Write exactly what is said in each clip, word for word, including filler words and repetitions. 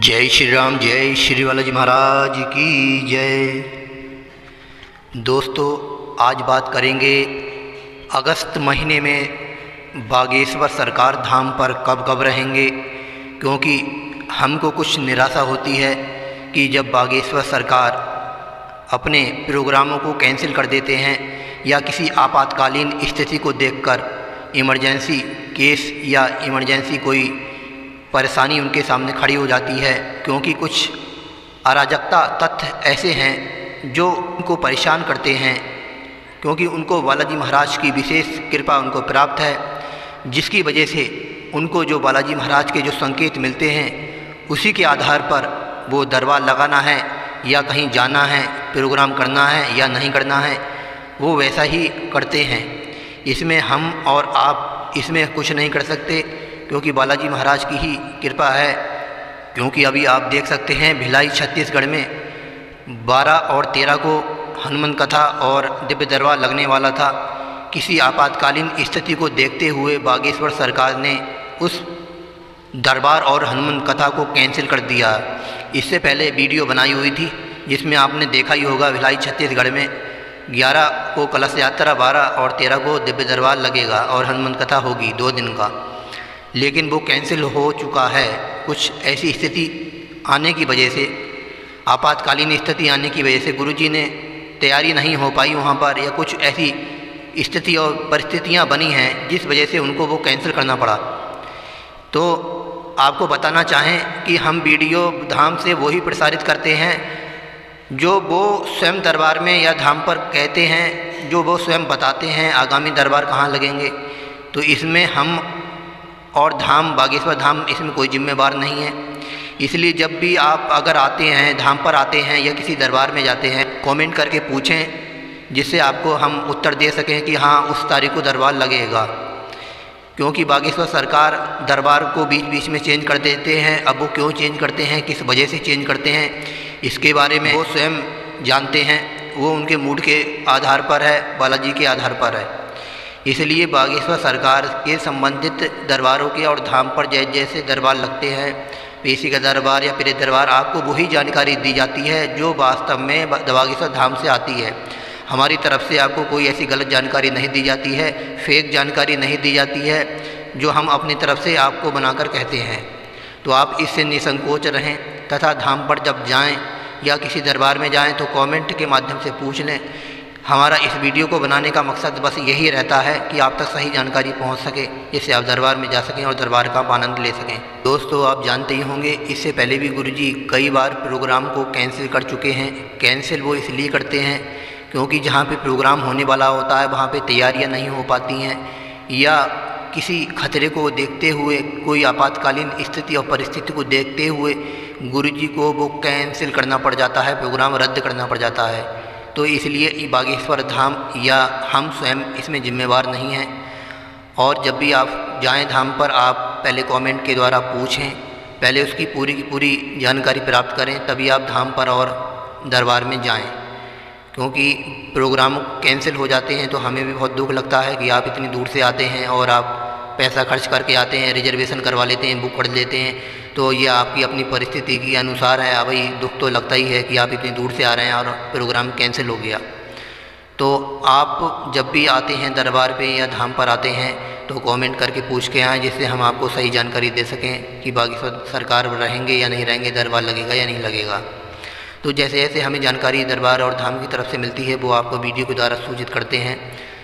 जय श्री राम, जय श्री बालाजी महाराज की जय। दोस्तों, आज बात करेंगे अगस्त महीने में बागेश्वर सरकार धाम पर कब कब रहेंगे, क्योंकि हमको कुछ निराशा होती है कि जब बागेश्वर सरकार अपने प्रोग्रामों को कैंसिल कर देते हैं या किसी आपातकालीन स्थिति को देखकर इमरजेंसी केस या इमरजेंसी कोई परेशानी उनके सामने खड़ी हो जाती है, क्योंकि कुछ अराजकता तथ्य ऐसे हैं जो उनको परेशान करते हैं, क्योंकि उनको बालाजी महाराज की विशेष कृपा उनको प्राप्त है, जिसकी वजह से उनको जो बालाजी महाराज के जो संकेत मिलते हैं उसी के आधार पर वो दरबार लगाना है या कहीं जाना है, प्रोग्राम करना है या नहीं करना है, वो वैसा ही करते हैं। इसमें हम और आप इसमें कुछ नहीं कर सकते, क्योंकि बालाजी महाराज की ही कृपा है। क्योंकि अभी आप देख सकते हैं भिलाई छत्तीसगढ़ में बारह और तेरह को हनुमान कथा और दिव्य दरबार लगने वाला था। किसी आपातकालीन स्थिति को देखते हुए बागेश्वर सरकार ने उस दरबार और हनुमान कथा को कैंसिल कर दिया। इससे पहले वीडियो बनाई हुई थी जिसमें आपने देखा ही होगा, भिलाई छत्तीसगढ़ में ग्यारह को कलश यात्रा, बारह और तेरह को दिव्य दरबार लगेगा और हनुमान कथा होगी दो दिन का, लेकिन वो कैंसिल हो चुका है। कुछ ऐसी स्थिति आने की वजह से, आपातकालीन स्थिति आने की वजह से गुरुजी ने तैयारी नहीं हो पाई वहाँ पर, या कुछ ऐसी स्थिति और परिस्थितियाँ बनी हैं जिस वजह से उनको वो कैंसिल करना पड़ा। तो आपको बताना चाहें कि हम वीडियो धाम से वही प्रसारित करते हैं जो वो स्वयं दरबार में या धाम पर कहते हैं, जो वो स्वयं बताते हैं आगामी दरबार कहाँ लगेंगे। तो इसमें हम और धाम बागेश्वर धाम इसमें कोई जिम्मेवार नहीं है। इसलिए जब भी आप अगर आते हैं, धाम पर आते हैं या किसी दरबार में जाते हैं, कमेंट करके पूछें, जिससे आपको हम उत्तर दे सकें कि हाँ उस तारीख को दरबार लगेगा। क्योंकि बागेश्वर सरकार दरबार को बीच बीच में चेंज कर देते हैं। अब वो क्यों चेंज करते हैं, किस वजह से चेंज करते हैं, इसके बारे में वो स्वयं जानते हैं। वो उनके मूड के आधार पर है, बालाजी के आधार पर है। इसलिए बागेश्वर सरकार के संबंधित दरबारों के और धाम पर जैसे जैसे दरबार लगते हैं, पेशी का दरबार या प्रेत दरबार, आपको वही जानकारी दी जाती है जो वास्तव में बागेश्वर धाम से आती है। हमारी तरफ से आपको कोई ऐसी गलत जानकारी नहीं दी जाती है, फेक जानकारी नहीं दी जाती है, जो हम अपनी तरफ से आपको बनाकर कहते हैं। तो आप इससे निसंकोच रहें, तथा धाम पर जब जाएं या किसी दरबार में जाएं तो कमेंट के माध्यम से पूछ लें। हमारा इस वीडियो को बनाने का मकसद बस यही रहता है कि आप तक सही जानकारी पहुंच सके, जिससे आप दरबार में जा सकें और दरबार का आनंद ले सकें। दोस्तों, आप जानते ही होंगे, इससे पहले भी गुरुजी कई बार प्रोग्राम को कैंसिल कर चुके हैं। कैंसिल वो इसलिए करते हैं क्योंकि जहाँ पे प्रोग्राम होने वाला होता है वहाँ पे तैयारियाँ नहीं हो पाती हैं, या किसी खतरे को देखते हुए, कोई आपातकालीन स्थिति और परिस्थिति को देखते हुए गुरुजी को वो कैंसिल करना पड़ जाता है, प्रोग्राम रद्द करना पड़ जाता है। तो इसलिए बागेश्वर धाम या हम स्वयं इसमें जिम्मेवार नहीं हैं। और जब भी आप जाएं धाम पर, आप पहले कमेंट के द्वारा पूछें, पहले उसकी पूरी की पूरी जानकारी प्राप्त करें, तभी आप धाम पर और दरबार में जाएं। क्योंकि प्रोग्राम कैंसिल हो जाते हैं तो हमें भी बहुत दुख लगता है कि आप इतनी दूर से आते हैं और आप पैसा खर्च करके आते हैं, रिजर्वेशन करवा लेते हैं, बुक कर लेते हैं। तो ये आपकी अपनी परिस्थिति के अनुसार है। अब भाई दुख तो लगता ही है कि आप इतनी दूर से आ रहे हैं और प्रोग्राम कैंसिल हो गया। तो आप जब भी आते हैं दरबार पे या धाम पर आते हैं तो कमेंट करके पूछ के आएँ, जिससे हम आपको सही जानकारी दे सकें कि बागेश्वर सरकार रहेंगे या नहीं रहेंगे, दरबार लगेगा या नहीं लगेगा। तो जैसे जैसे हमें जानकारी दरबार और धाम की तरफ से मिलती है वो आपको वीडियो के द्वारा सूचित करते हैं।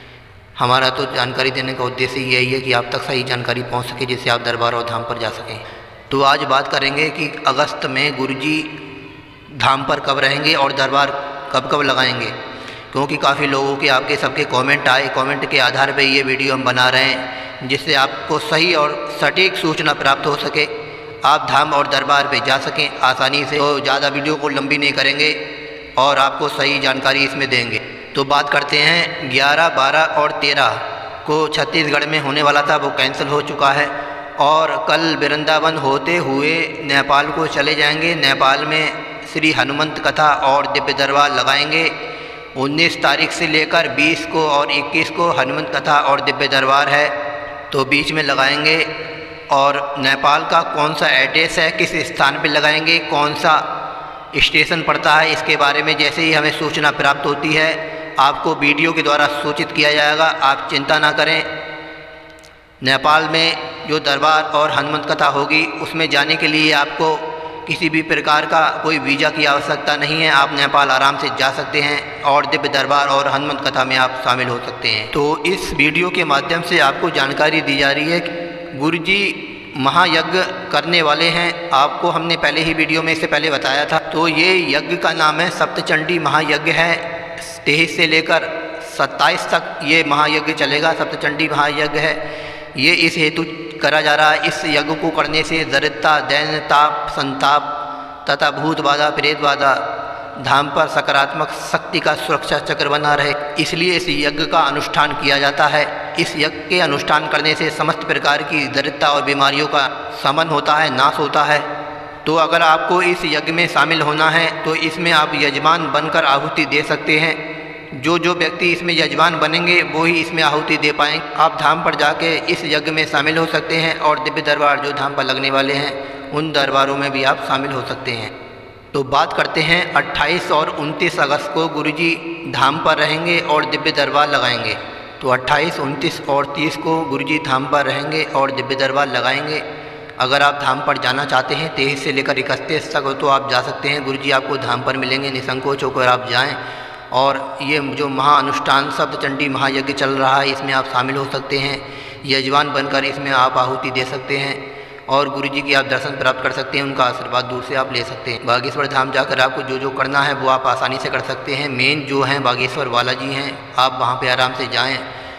हमारा तो जानकारी देने का उद्देश्य यही है कि आप तक सही जानकारी पहुंच सके, जिससे आप दरबार और धाम पर जा सकें। तो आज बात करेंगे कि अगस्त में गुरुजी धाम पर कब रहेंगे और दरबार कब कब लगाएंगे। क्योंकि काफ़ी लोगों के, आपके सबके कमेंट आए, कमेंट के आधार पर ये वीडियो हम बना रहे हैं, जिससे आपको सही और सटीक सूचना प्राप्त हो सके, आप धाम और दरबार पे जा सकें आसानी से। तो ज़्यादा वीडियो को लंबी नहीं करेंगे और आपको सही जानकारी इसमें देंगे। तो बात करते हैं, ग्यारह, बारह और तेरह को छत्तीसगढ़ में होने वाला था, वो कैंसिल हो चुका है। और कल वृंदावन होते हुए नेपाल को चले जाएंगे। नेपाल में श्री हनुमंत कथा और दिव्य दरबार लगाएंगे। उन्नीस तारीख से लेकर बीस को और इक्कीस को हनुमंत कथा और दिव्य दरबार है, तो बीच में लगाएंगे। और नेपाल का कौन सा एड्रेस है, किस स्थान पर लगाएंगे, कौन सा स्टेशन पड़ता है, इसके बारे में जैसे ही हमें सूचना प्राप्त होती है आपको वीडियो के द्वारा सूचित किया जाएगा। आप चिंता ना करें। नेपाल में जो दरबार और हनुमत कथा होगी उसमें जाने के लिए आपको किसी भी प्रकार का कोई वीज़ा की आवश्यकता नहीं है। आप नेपाल आराम से जा सकते हैं और दिव्य दरबार और हनुमत कथा में आप शामिल हो सकते हैं। तो इस वीडियो के माध्यम से आपको जानकारी दी जा रही है कि गुरुजी महायज्ञ करने वाले हैं। आपको हमने पहले ही वीडियो में इससे पहले बताया था। तो ये यज्ञ का नाम है सप्तचंडी महायज्ञ है। तेईस से लेकर सत्ताईस तक ये महायज्ञ चलेगा, सप्तचंडी महायज्ञ है। ये इस हेतु करा जा रहा है, इस यज्ञ को करने से दरिद्रता, दैन्य, ताप, संताप तथा भूत बाधा, प्रेत बाधा, धाम पर सकारात्मक शक्ति का सुरक्षा चक्र बना रहे, इसलिए इस यज्ञ का अनुष्ठान किया जाता है। इस यज्ञ के अनुष्ठान करने से समस्त प्रकार की दरिद्रता और बीमारियों का शमन होता है, नाश होता है। तो अगर आपको इस यज्ञ में शामिल होना है तो इसमें आप यजमान बनकर आहुति दे सकते हैं। जो जो व्यक्ति इसमें यजमान बनेंगे वो ही इसमें आहुति दे पाएंगे। आप धाम पर जाके इस यज्ञ में शामिल हो सकते हैं और दिव्य दरबार जो धाम पर लगने वाले हैं उन दरबारों में भी आप शामिल हो सकते हैं। तो बात करते हैं अट्ठाईस और उनतीस अगस्त को गुरुजी धाम पर रहेंगे और दिव्य दरबार लगाएंगे। तो अट्ठाईस, उनतीस और तीस को गुरुजी धाम पर रहेंगे और दिव्य दरबार लगाएंगे। अगर आप धाम पर जाना चाहते हैं तेईस से लेकर इकतीस तक तो आप जा सकते हैं। गुरुजी आपको धाम पर मिलेंगे, निसंकोच होकर आप जाएं। और ये जो महाअनुष्ठान सप्तचंडी महायज्ञ चल रहा है इसमें आप शामिल हो सकते हैं। यजमान बनकर इसमें आप आहुति दे सकते हैं और गुरुजी की आप दर्शन प्राप्त कर सकते हैं, उनका आशीर्वाद दूर से आप ले सकते हैं। बागेश्वर धाम जाकर आपको जो जो करना है वो आप आसानी से कर सकते हैं। मेन जो हैं बागेश्वर बालाजी हैं, आप वहाँ पे आराम से जाएं।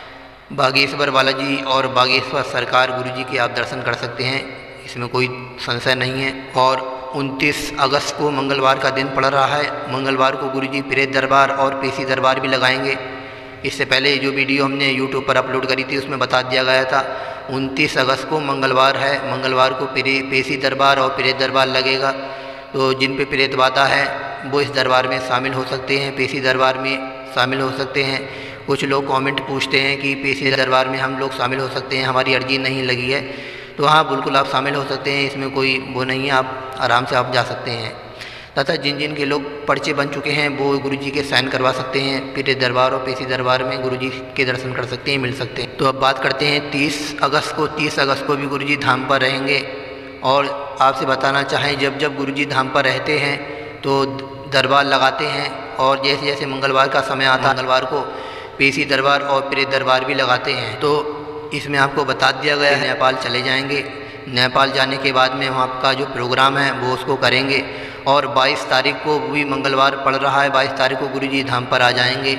बागेश्वर बालाजी और बागेश्वर सरकार गुरुजी के आप दर्शन कर सकते हैं, इसमें कोई संशय नहीं है। और उनतीस अगस्त को मंगलवार का दिन पड़ रहा है। मंगलवार को गुरुजी प्रेत दरबार और पेशी दरबार भी लगाएंगे। इससे पहले जो वीडियो हमने यूट्यूब पर अपलोड करी थी उसमें बता दिया गया था। उनतीस अगस्त को मंगलवार है, मंगलवार को पेशी दरबार और प्रेत दरबार लगेगा। तो जिन पे प्रेत बाधा है वो इस दरबार में शामिल हो सकते हैं, पेशी दरबार में शामिल हो सकते हैं। कुछ लोग कमेंट पूछते हैं कि पेशी दरबार में हम लोग शामिल हो सकते हैं, हमारी अर्जी नहीं लगी है। तो हाँ, बिल्कुल आप शामिल हो सकते हैं, इसमें कोई वो नहीं है, आप आराम से आप जा सकते हैं। तथा जिन जिन के लोग पर्चे बन चुके हैं वो गुरुजी के साइन करवा सकते हैं। प्रेत दरबार और पेशी दरबार में गुरुजी के दर्शन कर सकते हैं, मिल सकते हैं। तो अब बात करते हैं तीस अगस्त को। तीस अगस्त को भी गुरुजी धाम पर रहेंगे। और आपसे बताना चाहें, जब जब गुरुजी धाम पर रहते हैं तो दरबार लगाते हैं और जैसे जैसे मंगलवार का समय आता है मंगलवार को पेशी दरबार और प्रेत दरबार भी लगाते हैं। तो इसमें आपको बता दिया गया है नेपाल चले जाएंगे। नेपाल जाने के बाद में वहाँ का जो प्रोग्राम है वो उसको करेंगे। और बाईस तारीख को भी मंगलवार पड़ रहा है, बाईस तारीख को गुरुजी धाम पर आ जाएंगे।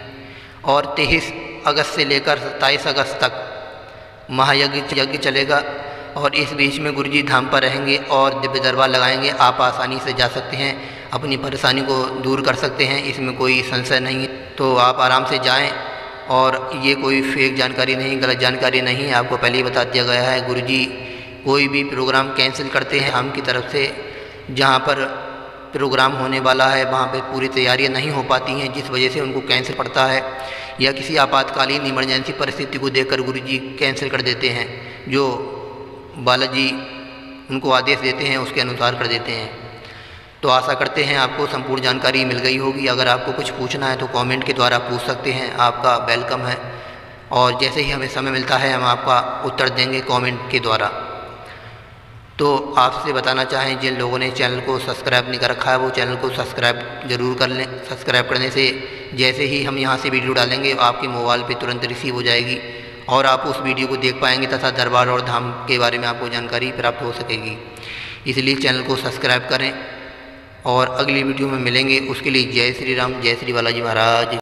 और तेईस अगस्त से लेकर सत्ताईस अगस्त तक महायज्ञ यज्ञ चलेगा और इस बीच में गुरुजी धाम पर रहेंगे और दिव्य दरबार लगाएंगे। आप आसानी से जा सकते हैं, अपनी परेशानी को दूर कर सकते हैं, इसमें कोई संशय नहीं है। तो आप आराम से जाएं और ये कोई फेक जानकारी नहीं, गलत जानकारी नहीं है, आपको पहले ही बता दिया गया है। गुरुजी कोई भी प्रोग्राम कैंसिल करते हैं हम की तरफ से, जहाँ पर प्रोग्राम होने वाला है वहाँ पे पूरी तैयारियाँ नहीं हो पाती हैं, जिस वजह से उनको कैंसिल पड़ता है, या किसी आपातकालीन इमरजेंसी परिस्थिति को देखकर गुरुजी कैंसिल कर देते हैं। जो बालाजी उनको आदेश देते हैं उसके अनुसार कर देते हैं। तो आशा करते हैं आपको संपूर्ण जानकारी मिल गई होगी। अगर आपको कुछ पूछना है तो कमेंट के द्वारा पूछ सकते हैं, आपका वेलकम है। और जैसे ही हमें समय मिलता है हम आपका उत्तर देंगे कमेंट के द्वारा। तो आपसे बताना चाहें, जिन लोगों ने चैनल को सब्सक्राइब नहीं कर रखा है वो चैनल को सब्सक्राइब जरूर कर लें। सब्सक्राइब करने से जैसे ही हम यहाँ से वीडियो डालेंगे आपके मोबाइल पे तुरंत रिसीव हो जाएगी और आप उस वीडियो को देख पाएंगे तथा दरबार और धाम के बारे में आपको जानकारी प्राप्त हो सकेगी। इसलिए चैनल को सब्सक्राइब करें और अगली वीडियो में मिलेंगे। उसके लिए जय श्री राम, जय श्री बालाजी महाराज।